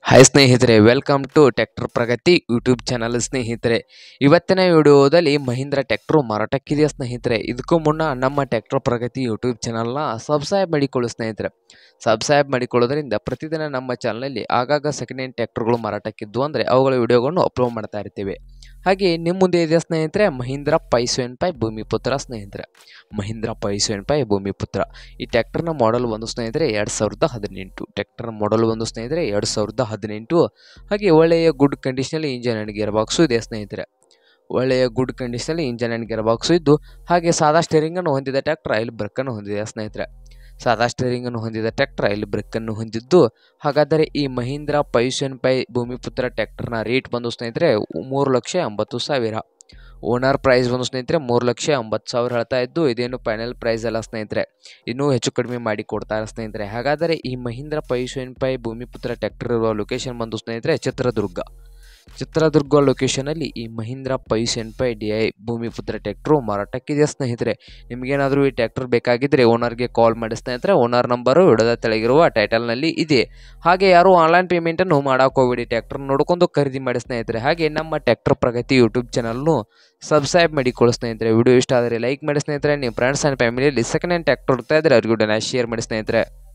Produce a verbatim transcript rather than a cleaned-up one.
Hi ಸ್ನೇಹಿತರೆ, welcome to tractor Pragati YouTube channel. ಸ್ನೇಹಿತರೆ, ಇವತ್ತಿನ ವಿಡಿಯೋದಲ್ಲಿ ಮಹೀಂದ್ರ ಟ್ರ್ಯಾಕ್ಟರ್ ಮಾರಾಟಕ್ಕಿದೆಯಾ ಸ್ನೇಹಿತರೆ. ಇದಕ್ಕೂ ಮುನ್ನ ನಮ್ಮ ಟ್ರ್ಯಾಕ್ಟರ್ ಪ್ರಗತಿ ಯೂಟ್ಯೂಬ್ ಚಾನಲ್ನ ಸಬ್ಸ್ಕ್ರೈಬ್ ಮಾಡಿಕೊಳ್ಳಿ ಸ್ನೇಹಿತರೆ. ಸಬ್ಸ್ಕ್ರೈಬ್ ಮಾಡಿಕೊಳ್ಳೋದ್ರಿಂದ ಪ್ರತಿದಿನ ನಮ್ಮ ಚಾನಲಲ್ಲಿ ಆಗಾಗ ಸೆಕೆಂಡ್ ಹ್ಯಾಂಡ್ ಟ್ರ್ಯಾಕ್ಟರ್ಗಳು ಮಾರಾಟಕ್ಕಿದ್ದು ಅಂದರೆ ಅವುಗಳ ವಿಡಿಯೋಗಳನ್ನು ಅಪ್ಲೋಡ್ ಮಾಡ್ತಾ ಇರ್ತೀವಿ. ಹಾಗೆ ನಿಮ್ಮ ಮುಂದೆ ಇದೆ ಸ್ನೇಹಿತರೆ Mahindra five seven five Bhumiputra ಸ್ನೇಹಿತರೆ. Mahindra five seven five Bhumiputra ಈ ಟ್ರ್ಯಾಕ್ಟರ್ನ ಮಾಡಲ್ ಒಂದು ಸ್ನೇಹಿತರೆ ಎರಡು ಸಾವಿರದ ಹದಿನೆಂಟು ಟ್ರ್ಯಾಕ್ಟರ್ ಮಾಡಲ್ ಒಂದು ಸ್ನೇಹಿತರೆ ಎರಡು ಸಾವಿರದ ಹದಿನೆಂಟು ಹಾಗೆ ಒಳ್ಳೆಯ ಗುಡ್ ಕಂಡೀಷನಲ್ಲಿ ಇಂಜನ್ ಆ್ಯಂಡ್ ಗೇರ್ ಬಾಕ್ಸು ಇದೆ ಸ್ನೇಹಿತರೆ. ಒಳ್ಳೆಯ ಗುಡ್ ಕಂಡೀಷನಲ್ಲಿ ಇಂಜನ್ ಆ್ಯಂಡ್ ಗೇರ್ ಬಾಕ್ಸು ಇದ್ದು ಹಾಗೆ ಸಾದಾ ಸ್ಟೇರಿಂಗನ್ನು ಹೊಂದಿದ ಟ್ರ್ಯಾಕ್ಟರ್ ಆಯಿಲ್ ಬ್ರೇಕನ್ನು ಹೊಂದಿದೆ ಸ್ನೇಹಿತರೆ. ಸಾದಾ ಸ್ಟೇರಿಂಗನ್ನು ಹೊಂದಿದ ಟ್ರ್ಯಾಕ್ಟರ್ ಆಯಿಲ್ ಬ್ರೇಕನ್ನು ಹೊಂದಿದ್ದು, ಹಾಗಾದರೆ ಈ Mahindra five seven five Bhumiputra ಟ್ರ್ಯಾಕ್ಟರ್ನ ರೇಟ್ ಬಂದು ಸ್ನೇಹಿತರೆ ಮೂರು ಲಕ್ಷ ಎಂಬತ್ತು ಸಾವಿರ. ಓನರ್ ಪ್ರೈಸ್ ಬಂದು ಸ್ನೇಹಿತರೆ ಮೂರು ಲಕ್ಷ ಎಂಬತ್ತು ಸಾವಿರ ಹೇಳ್ತಾ ಇದ್ದು, ಇದೇನು ಫೈನಲ್ ಪ್ರೈಸ್ ಅಲ್ಲ ಸ್ನೇಹಿತರೆ, ಇನ್ನೂ ಹೆಚ್ಚು ಕಡಿಮೆ ಮಾಡಿ ಕೊಡ್ತಾರೆ ಸ್ನೇಹಿತರೆ. ಹಾಗಾದರೆ ಈ Mahindra five seven five Bhumiputra tractor ಇರುವ ಲೊಕೇಶನ್ ಬಂದು ಸ್ನೇಹಿತರೆ ಚಿತ್ರದುರ್ಗ. ಚಿತ್ರದುರ್ಗ ಲೊಕೇಶನಲ್ಲಿ ಈ Mahindra five seven five D I Bhumiputra tractor ಮಾರಾಟಕ್ಕಿದೆ ಸ್ನೇಹಿತರೆ. ನಿಮಗೇನಾದರೂ ಈ ಟ್ರ್ಯಾಕ್ಟರ್ ಬೇಕಾಗಿದ್ದರೆ ಓನರ್ಗೆ ಕಾಲ್ ಮಾಡಿ ಸ್ನೇಹಿತರೆ. ಓನರ್ ನಂಬರು ವಿಡಿಯೋದ ತೆಳಗಿರುವ ಟೈಟಲ್ನಲ್ಲಿ ಇದೆ. ಹಾಗೆ ಯಾರು ಆನ್ಲೈನ್ ಪೇಮೆಂಟನ್ನು ಮಾಡೋಕೆ ಹೋಗಬೇಡಿ, ಟ್ರ್ಯಾಕ್ಟರ್ ನೋಡ್ಕೊಂಡು ಖರೀದಿ ಮಾಡಿ ಸ್ನೇಹಿತರೆ. ಹಾಗೆ ನಮ್ಮ ಟ್ರ್ಯಾಕ್ಟರ್ ಪ್ರಗತಿ ಯೂಟ್ಯೂಬ್ ಚಾನಲ್ನು ಸಬ್ಸ್ಕ್ರೈಬ್ ಮಾಡಿಕೊಳ್ಳಿ ಸ್ನೇಹಿತರೆ. ವಿಡಿಯೋ ಇಷ್ಟ ಆದರೆ ಲೈಕ್ ಮಾಡಿ ಸ್ನೇಹಿತರೆ. ನಿಮ್ಮ ಫ್ರೆಂಡ್ಸ್ ಆ್ಯಂಡ್ ಫ್ಯಾಮಿಲಿಯಲ್ಲಿ ಸೆಕೆಂಡ್ ಹ್ಯಾಂಡ್ ಟ್ರ್ಯಾಕ್ಟರ್ ಹುಡುಕ್ತಾ ಇದ್ದರೆ ಅವ್ರಿಗೂ ಶೇರ್ ಮಾಡಿ ಸ್ನೇಹಿತರೆ.